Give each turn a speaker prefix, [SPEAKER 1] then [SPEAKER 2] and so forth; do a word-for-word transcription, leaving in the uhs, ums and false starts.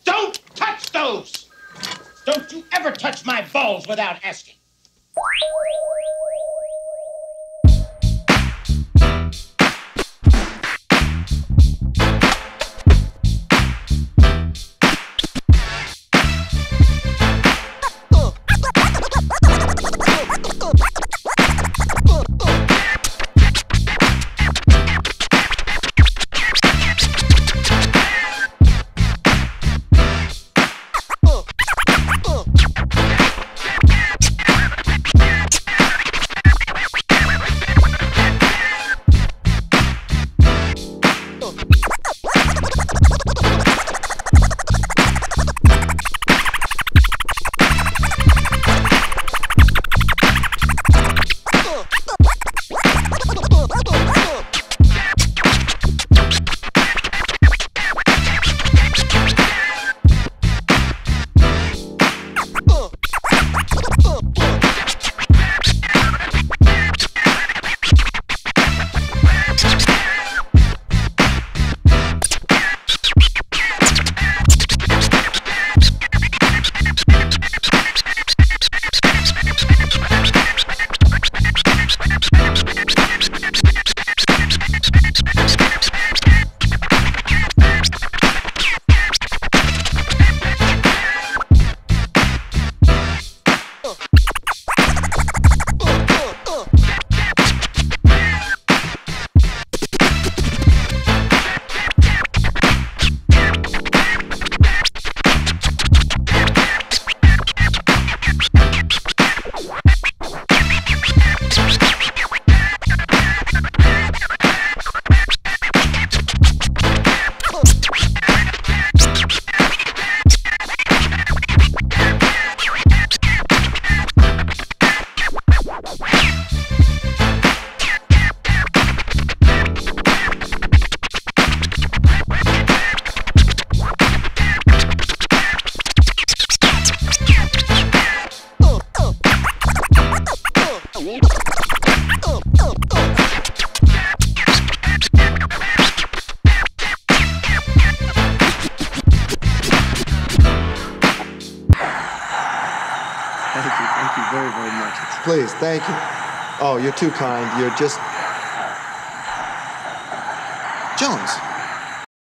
[SPEAKER 1] Don't touch those! Don't you ever touch my balls without asking.
[SPEAKER 2] Thank you, thank you very, very much. It's...
[SPEAKER 3] Please, thank you. Oh, you're too kind. You're just... Jones.